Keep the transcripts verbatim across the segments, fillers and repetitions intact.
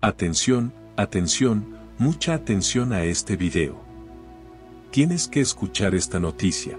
Atención, atención, mucha atención a este video. Tienes que escuchar esta noticia.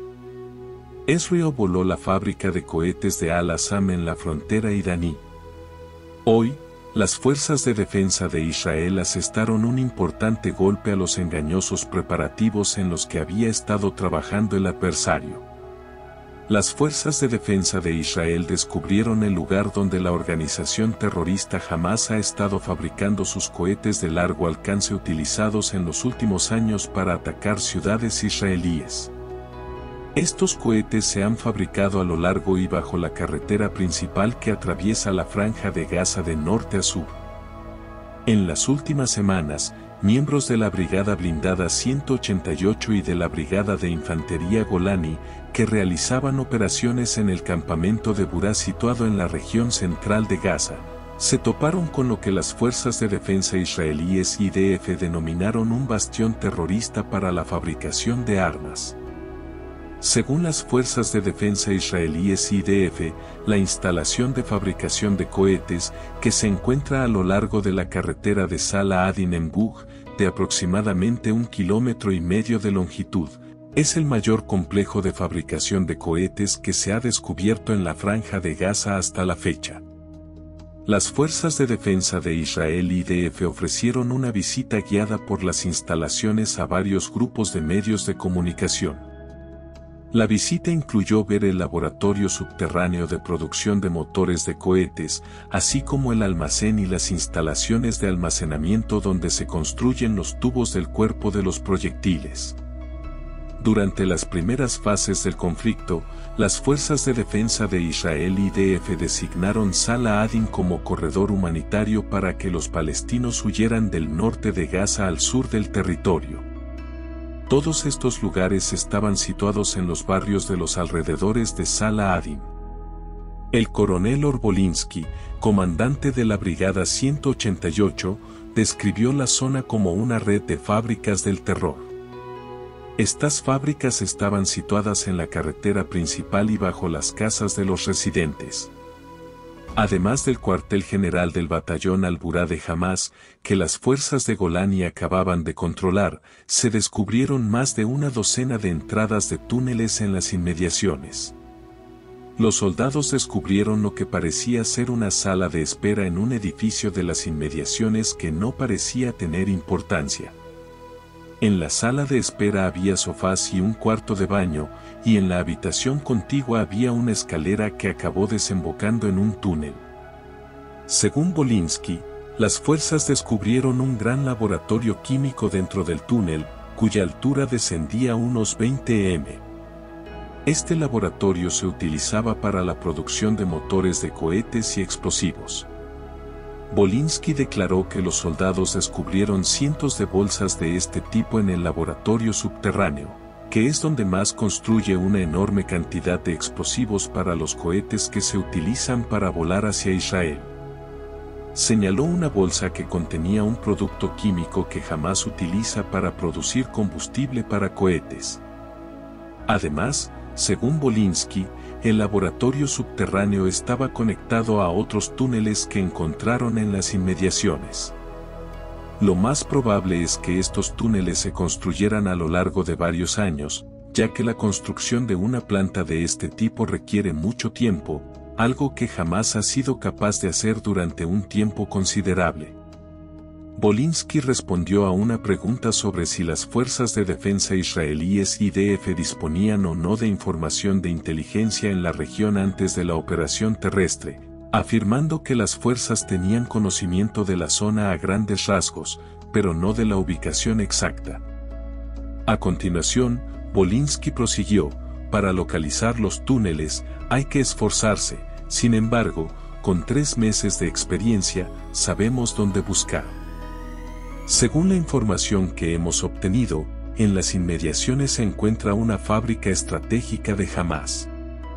Israel voló la fábrica de cohetes de Al-Assam en la frontera iraní. Hoy, las fuerzas de defensa de Israel asestaron un importante golpe a los engañosos preparativos en los que había estado trabajando el adversario. Las fuerzas de defensa de Israel descubrieron el lugar donde la organización terrorista Hamás ha estado fabricando sus cohetes de largo alcance utilizados en los últimos años para atacar ciudades israelíes. Estos cohetes se han fabricado a lo largo y bajo la carretera principal que atraviesa la franja de Gaza de norte a sur. En las últimas semanas, miembros de la Brigada Blindada ciento ochenta y ocho y de la Brigada de Infantería Golani, que realizaban operaciones en el campamento de Burá situado en la región central de Gaza, se toparon con lo que las fuerzas de defensa israelíes I D F denominaron un bastión terrorista para la fabricación de armas. Según las fuerzas de defensa israelíes I D F, la instalación de fabricación de cohetes, que se encuentra a lo largo de la carretera de Salah Adin en Bug, de aproximadamente un kilómetro y medio de longitud, es el mayor complejo de fabricación de cohetes que se ha descubierto en la franja de Gaza hasta la fecha. Las fuerzas de defensa de Israel I D F ofrecieron una visita guiada por las instalaciones a varios grupos de medios de comunicación. La visita incluyó ver el laboratorio subterráneo de producción de motores de cohetes, así como el almacén y las instalaciones de almacenamiento donde se construyen los tubos del cuerpo de los proyectiles. Durante las primeras fases del conflicto, las fuerzas de defensa de Israel I D F designaron Salah Adin como corredor humanitario para que los palestinos huyeran del norte de Gaza al sur del territorio. Todos estos lugares estaban situados en los barrios de los alrededores de Salah Adin. El coronel Orbolinsky, comandante de la Brigada ciento ochenta y ocho, describió la zona como una red de fábricas del terror. Estas fábricas estaban situadas en la carretera principal y bajo las casas de los residentes. Además del cuartel general del batallón Al-Burá de Hamás, que las fuerzas de Golani acababan de controlar, se descubrieron más de una docena de entradas de túneles en las inmediaciones. Los soldados descubrieron lo que parecía ser una sala de espera en un edificio de las inmediaciones que no parecía tener importancia. En la sala de espera había sofás y un cuarto de baño, y en la habitación contigua había una escalera que acabó desembocando en un túnel. Según Bolinsky, las fuerzas descubrieron un gran laboratorio químico dentro del túnel, cuya altura descendía a unos veinte metros. Este laboratorio se utilizaba para la producción de motores de cohetes y explosivos. Bolinsky declaró que los soldados descubrieron cientos de bolsas de este tipo en el laboratorio subterráneo, que es donde más construye una enorme cantidad de explosivos para los cohetes que se utilizan para volar hacia Israel. Señaló una bolsa que contenía un producto químico que Hamás utiliza para producir combustible para cohetes. Además, según Bolinsky, el laboratorio subterráneo estaba conectado a otros túneles que encontraron en las inmediaciones. Lo más probable es que estos túneles se construyeran a lo largo de varios años, ya que la construcción de una planta de este tipo requiere mucho tiempo, algo que jamás ha sido capaz de hacer durante un tiempo considerable. Bolinsky respondió a una pregunta sobre si las fuerzas de defensa israelíes I D F disponían o no de información de inteligencia en la región antes de la operación terrestre, afirmando que las fuerzas tenían conocimiento de la zona a grandes rasgos, pero no de la ubicación exacta. A continuación, Bolinsky prosiguió: para localizar los túneles, hay que esforzarse, sin embargo, con tres meses de experiencia, sabemos dónde buscar. Según la información que hemos obtenido, en las inmediaciones se encuentra una fábrica estratégica de Hamás.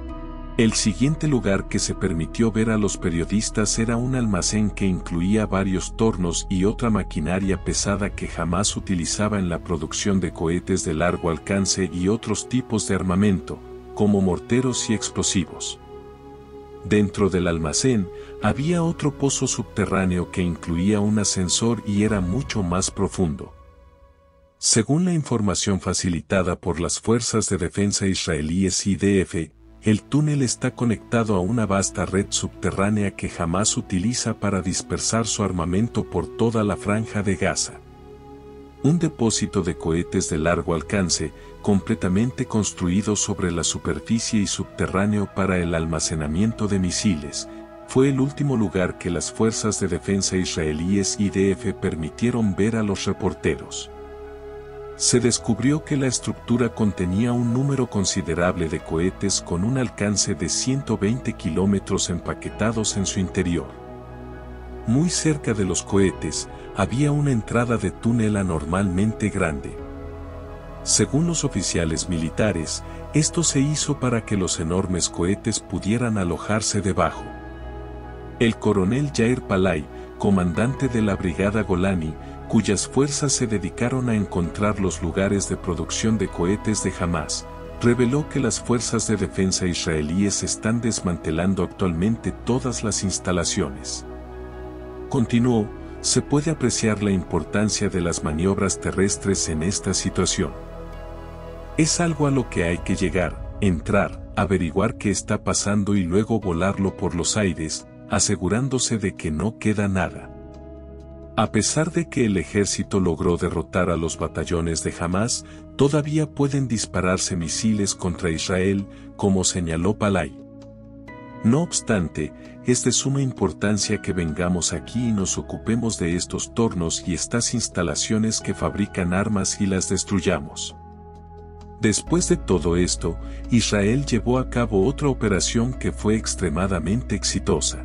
El siguiente lugar que se permitió ver a los periodistas era un almacén que incluía varios tornos y otra maquinaria pesada que Hamás utilizaba en la producción de cohetes de largo alcance y otros tipos de armamento, como morteros y explosivos. Dentro del almacén, había otro pozo subterráneo que incluía un ascensor y era mucho más profundo. Según la información facilitada por las Fuerzas de Defensa israelíes I D F, el túnel está conectado a una vasta red subterránea que Hamás utiliza para dispersar su armamento por toda la franja de Gaza. Un depósito de cohetes de largo alcance, completamente construido sobre la superficie y subterráneo para el almacenamiento de misiles, fue el último lugar que las Fuerzas de Defensa israelíes I D F permitieron ver a los reporteros. Se descubrió que la estructura contenía un número considerable de cohetes con un alcance de ciento veinte kilómetros empaquetados en su interior. Muy cerca de los cohetes, había una entrada de túnel anormalmente grande. Según los oficiales militares, esto se hizo para que los enormes cohetes pudieran alojarse debajo. El coronel Yair Palay, comandante de la Brigada Golani, cuyas fuerzas se dedicaron a encontrar los lugares de producción de cohetes de Hamás, reveló que las fuerzas de defensa israelíes están desmantelando actualmente todas las instalaciones. Continuó, se puede apreciar la importancia de las maniobras terrestres en esta situación. Es algo a lo que hay que llegar, entrar, averiguar qué está pasando y luego volarlo por los aires, asegurándose de que no queda nada. A pesar de que el ejército logró derrotar a los batallones de Hamás, todavía pueden dispararse misiles contra Israel, como señaló Palay. No obstante, es de suma importancia que vengamos aquí y nos ocupemos de estos tornos y estas instalaciones que fabrican armas y las destruyamos. Después de todo esto, Israel llevó a cabo otra operación que fue extremadamente exitosa.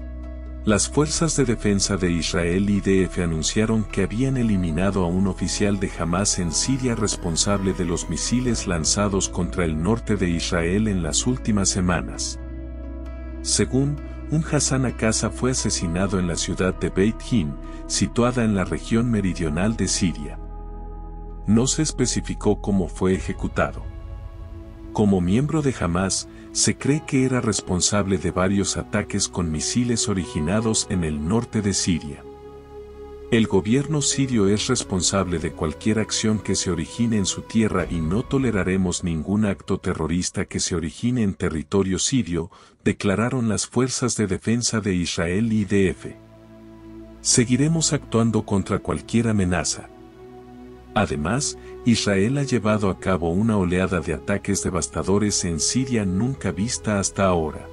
Las Fuerzas de Defensa de Israel I D F anunciaron que habían eliminado a un oficial de Hamás en Siria responsable de los misiles lanzados contra el norte de Israel en las últimas semanas. Según, un Hassan Aqasa fue asesinado en la ciudad de Beit Hin, situada en la región meridional de Siria. No se especificó cómo fue ejecutado. Como miembro de Hamás, se cree que era responsable de varios ataques con misiles originados en el norte de Siria. El gobierno sirio es responsable de cualquier acción que se origine en su tierra y no toleraremos ningún acto terrorista que se origine en territorio sirio, declararon las Fuerzas de Defensa de Israel I D F. Seguiremos actuando contra cualquier amenaza. Además, Israel ha llevado a cabo una oleada de ataques devastadores en Siria nunca vista hasta ahora.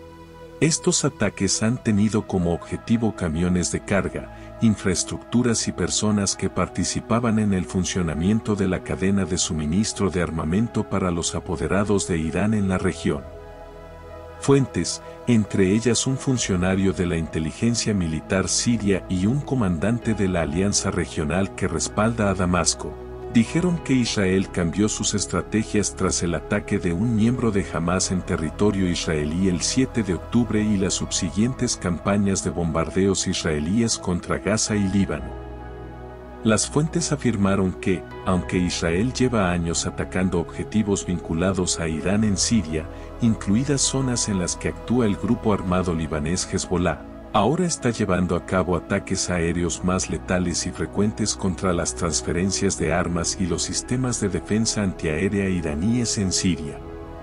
Estos ataques han tenido como objetivo camiones de carga, infraestructuras y personas que participaban en el funcionamiento de la cadena de suministro de armamento para los apoderados de Irán en la región. Fuentes, entre ellas un funcionario de la inteligencia militar siria y un comandante de la alianza regional que respalda a Damasco, dijeron que Israel cambió sus estrategias tras el ataque de un miembro de Hamás en territorio israelí el siete de octubre y las subsiguientes campañas de bombardeos israelíes contra Gaza y Líbano. Las fuentes afirmaron que, aunque Israel lleva años atacando objetivos vinculados a Irán en Siria, incluidas zonas en las que actúa el grupo armado libanés Hezbollah, ahora está llevando a cabo ataques aéreos más letales y frecuentes contra las transferencias de armas y los sistemas de defensa antiaérea iraníes en Siria.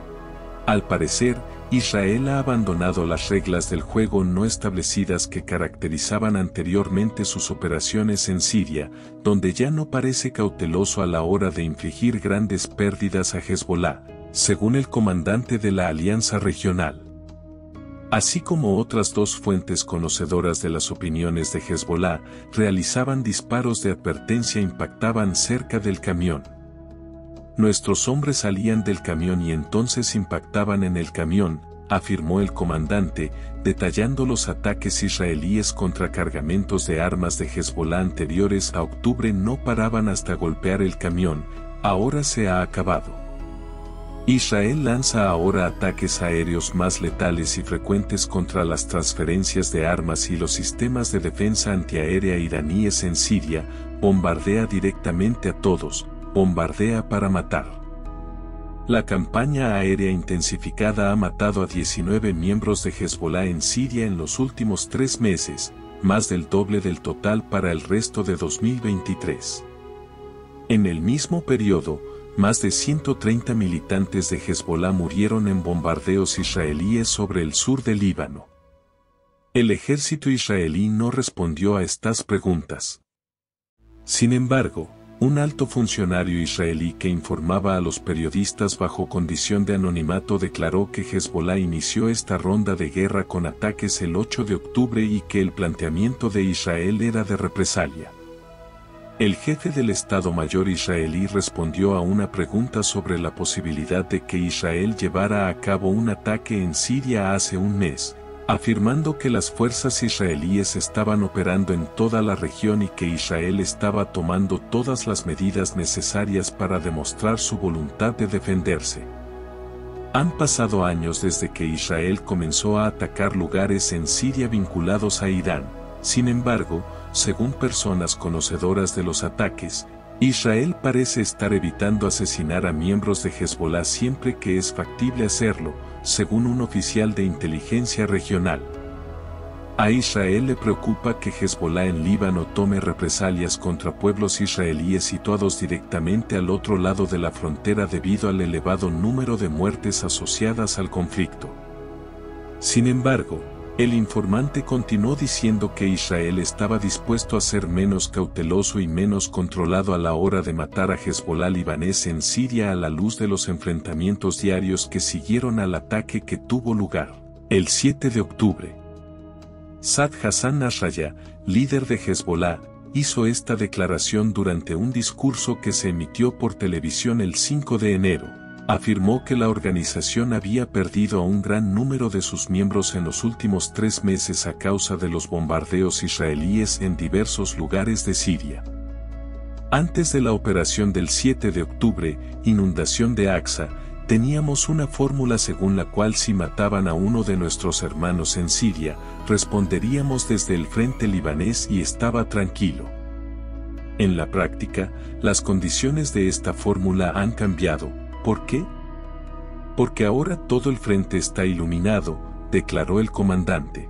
Al parecer, Israel ha abandonado las reglas del juego no establecidas que caracterizaban anteriormente sus operaciones en Siria, donde ya no parece cauteloso a la hora de infligir grandes pérdidas a Hezbollah, según el comandante de la alianza regional. Así como otras dos fuentes conocedoras de las opiniones de Hezbollah, realizaban disparos de advertencia e impactaban cerca del camión. Nuestros hombres salían del camión y entonces impactaban en el camión, afirmó el comandante, detallando los ataques israelíes contra cargamentos de armas de Hezbollah anteriores a octubre no paraban hasta golpear el camión, ahora se ha acabado. Israel lanza ahora ataques aéreos más letales y frecuentes contra las transferencias de armas y los sistemas de defensa antiaérea iraníes en Siria, bombardea directamente a todos, bombardea para matar. La campaña aérea intensificada ha matado a diecinueve miembros de Hezbollah en Siria en los últimos tres meses, más del doble del total para el resto de dos mil veintitrés. En el mismo periodo, más de ciento treinta militantes de Hezbollah murieron en bombardeos israelíes sobre el sur del Líbano. El ejército israelí no respondió a estas preguntas. Sin embargo, un alto funcionario israelí que informaba a los periodistas bajo condición de anonimato declaró que Hezbollah inició esta ronda de guerra con ataques el ocho de octubre y que el planteamiento de Israel era de represalia. El jefe del Estado Mayor israelí respondió a una pregunta sobre la posibilidad de que Israel llevara a cabo un ataque en Siria hace un mes, afirmando que las fuerzas israelíes estaban operando en toda la región y que Israel estaba tomando todas las medidas necesarias para demostrar su voluntad de defenderse. Han pasado años desde que Israel comenzó a atacar lugares en Siria vinculados a Irán. Sin embargo, según personas conocedoras de los ataques, Israel parece estar evitando asesinar a miembros de Hezbollah siempre que es factible hacerlo, según un oficial de inteligencia regional. A Israel le preocupa que Hezbollah en Líbano tome represalias contra pueblos israelíes situados directamente al otro lado de la frontera debido al elevado número de muertes asociadas al conflicto. Sin embargo, el informante continuó diciendo que Israel estaba dispuesto a ser menos cauteloso y menos controlado a la hora de matar a Hezbollah libanés en Siria a la luz de los enfrentamientos diarios que siguieron al ataque que tuvo lugar el siete de octubre. Saad Hassan Nasrallah, líder de Hezbollah, hizo esta declaración durante un discurso que se emitió por televisión el cinco de enero. Afirmó que la organización había perdido a un gran número de sus miembros en los últimos tres meses a causa de los bombardeos israelíes en diversos lugares de Siria. Antes de la operación del siete de octubre, inundación de Aqsa, teníamos una fórmula según la cual si mataban a uno de nuestros hermanos en Siria, responderíamos desde el frente libanés y estaba tranquilo. En la práctica, las condiciones de esta fórmula han cambiado. ¿Por qué? Porque ahora todo el frente está iluminado, declaró el comandante.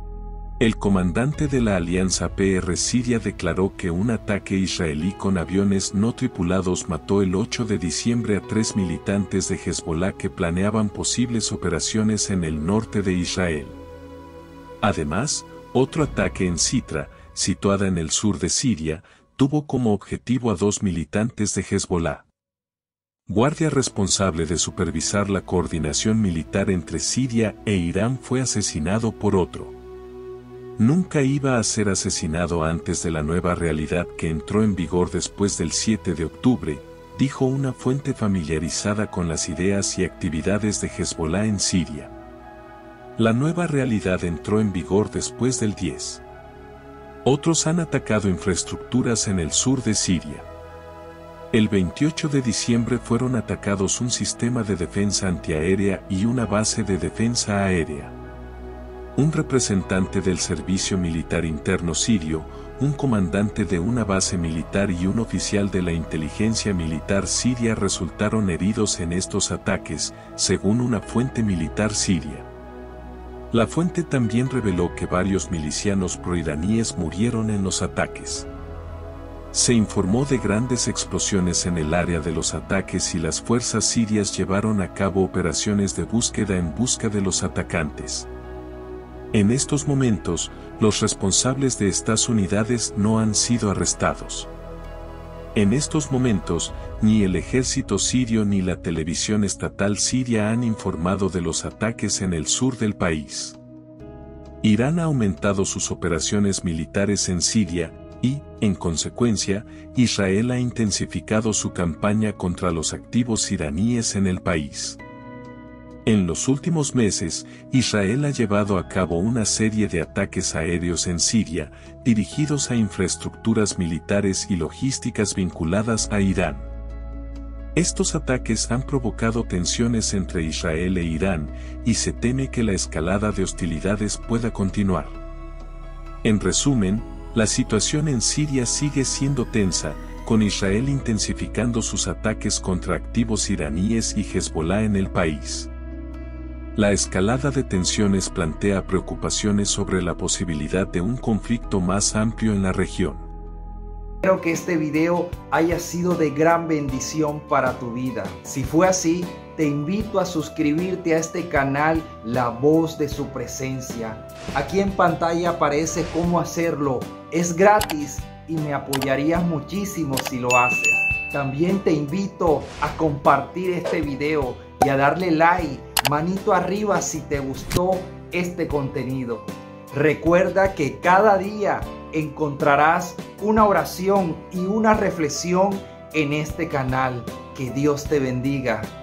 El comandante de la Alianza P R Siria declaró que un ataque israelí con aviones no tripulados mató el ocho de diciembre a tres militantes de Hezbollah que planeaban posibles operaciones en el norte de Israel. Además, otro ataque en Sitra, situada en el sur de Siria, tuvo como objetivo a dos militantes de Hezbollah. Guardia responsable de supervisar la coordinación militar entre Siria e Irán fue asesinado por otro. Nunca iba a ser asesinado antes de la nueva realidad que entró en vigor después del siete de octubre, dijo una fuente familiarizada con las ideas y actividades de Hezbollah en Siria. La nueva realidad entró en vigor después del diez. Otros han atacado infraestructuras en el sur de Siria. El veintiocho de diciembre fueron atacados un sistema de defensa antiaérea y una base de defensa aérea. Un representante del Servicio Militar Interno sirio, un comandante de una base militar y un oficial de la inteligencia militar siria resultaron heridos en estos ataques, según una fuente militar siria. La fuente también reveló que varios milicianos proiraníes murieron en los ataques. Se informó de grandes explosiones en el área de los ataques y las fuerzas sirias llevaron a cabo operaciones de búsqueda en busca de los atacantes. En estos momentos, los responsables de estas unidades no han sido arrestados. En estos momentos, ni el ejército sirio ni la televisión estatal siria han informado de los ataques en el sur del país. Irán ha aumentado sus operaciones militares en Siria, y, en consecuencia, Israel ha intensificado su campaña contra los activos iraníes en el país. En los últimos meses, Israel ha llevado a cabo una serie de ataques aéreos en Siria, dirigidos a infraestructuras militares y logísticas vinculadas a Irán. Estos ataques han provocado tensiones entre Israel e Irán, y se teme que la escalada de hostilidades pueda continuar. En resumen, la situación en Siria sigue siendo tensa, con Israel intensificando sus ataques contra activos iraníes y Hezbolá en el país. La escalada de tensiones plantea preocupaciones sobre la posibilidad de un conflicto más amplio en la región. Espero que este video haya sido de gran bendición para tu vida. Si fue así, te invito a suscribirte a este canal La Voz de Su Presencia. Aquí en pantalla aparece cómo hacerlo. Es gratis y me apoyarías muchísimo si lo haces. También te invito a compartir este video y a darle like, manito arriba si te gustó este contenido. Recuerda que cada día encontrarás una oración y una reflexión en este canal. Que Dios te bendiga.